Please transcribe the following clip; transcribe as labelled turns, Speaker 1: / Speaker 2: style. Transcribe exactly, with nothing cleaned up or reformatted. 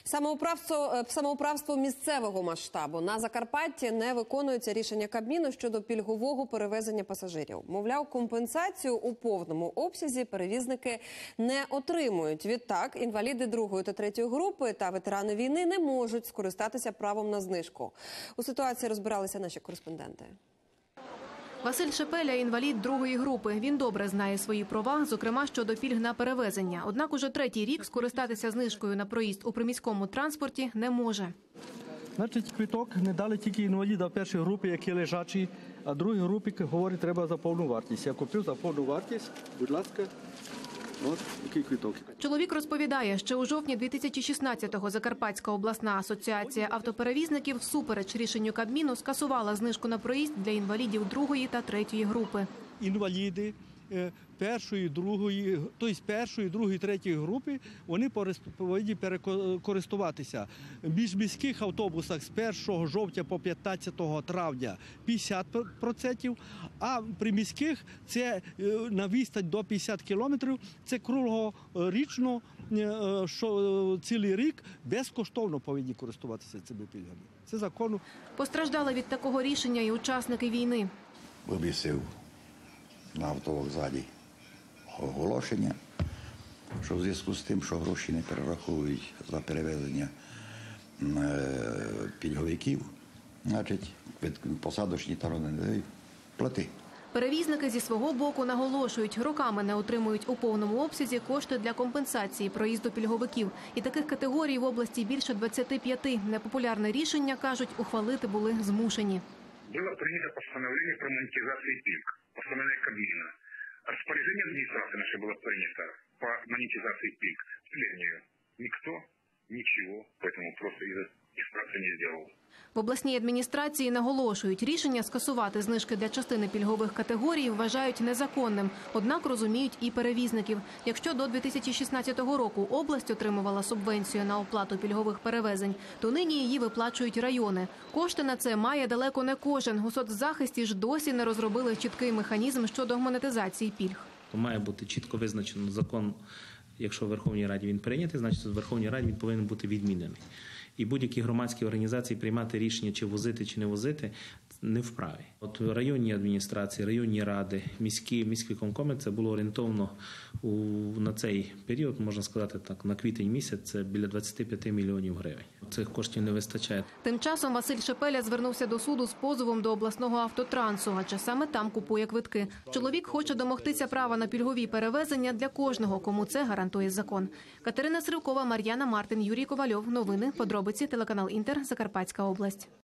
Speaker 1: Самоуправство, самоуправство місцевого масштабу. На Закарпатті не виконується рішення Кабміну щодо пільгового перевезення пасажирів. Мовляв, компенсацію у повному обсязі перевізники не отримують. Відтак, інваліди другої та третьої групи та ветерани війни не можуть скористатися правом на знижку. У ситуації розбиралися наші кореспонденти.
Speaker 2: Василь Шепеля – інвалід другої групи. Він добре знає свої права, зокрема щодо пільг на перевезення. Однак уже третій рік скористатися знижкою на проїзд у приміському транспорті не може.
Speaker 3: Значить, квиток не дали тільки інваліда першої групи, які лежачі, а другій групі, говорить, треба за повну вартість. Я купив за повну вартість, будь ласка. Ось який квиток.
Speaker 2: Чоловік розповідає, що у жовтні дві тисячі шістнадцятого Закарпатська обласна асоціація автоперевізників всупереч рішенню Кабміну скасувала знижку на проїзд для інвалідів другої та третьої групи.
Speaker 3: Інваліди першої, другої, тобто першої, другої, третьої групи, вони повинні перекористуватися. В міжміських автобусах з першого жовтня по п'ятнадцяте травня п'ятдесят відсотків, а при міських це на відстань до п'ятдесят кілометрів, це круглорічно, що цілий рік безкоштовно повинні користуватися цими пільгами. Це закону.
Speaker 2: Постраждали від такого рішення і учасники війни.
Speaker 4: Вивісив на автовокзалі оголошення, що в зв'язку з тим, що гроші не перераховують за перевезення пільговиків, значить, посадочні тарони не дають, плати.
Speaker 2: Перевізники зі свого боку наголошують, роками не отримують у повному обсязі кошти для компенсації проїзду пільговиків. І таких категорій в області більше двадцяти п'яти. Непопулярне рішення, кажуть, ухвалити були змушені.
Speaker 5: Было принято постановление про монетизацию пильг, постановление Кабмина. Распоряжение администрации наше было принято по монетизации пильг. К сожалению, никто ничего по этому просто из администрации не сделал.
Speaker 2: В обласній адміністрації наголошують, рішення скасувати знижки для частини пільгових категорій вважають незаконним. Однак розуміють і перевізників. Якщо до дві тисячі шістнадцятого року область отримувала субвенцію на оплату пільгових перевезень, то нині її виплачують райони. Кошти на це має далеко не кожен. У соцзахисті ж досі не розробили чіткий механізм щодо монетизації пільг.
Speaker 6: Має бути чітко визначено закон. Якщо в Верховній Раді він прийнятий, значить в Верховній Раді він повинен бути відмінений. І будь-які громадські організації приймати рішення, чи возити, чи не возити, не вправі. От районні адміністрації, районні ради, міські, міські виконкоми, це було орієнтовно у, на цей період, можна сказати так, на квітень місяць, це біля двадцяти п'яти мільйонів гривень. Цих коштів не вистачає.
Speaker 2: Тим часом Василь Шепеля звернувся до суду з позовом до обласного автотрансу, адже саме там купує квитки. Чоловік хоче домогтися права на пільгові перевезення для кожного, кому це гарантує закон. Катерина Сривкова, Мар'яна Мартин, Юрій Ковальов. Новини, подробиці, телеканал Інтер, Закарпатська область.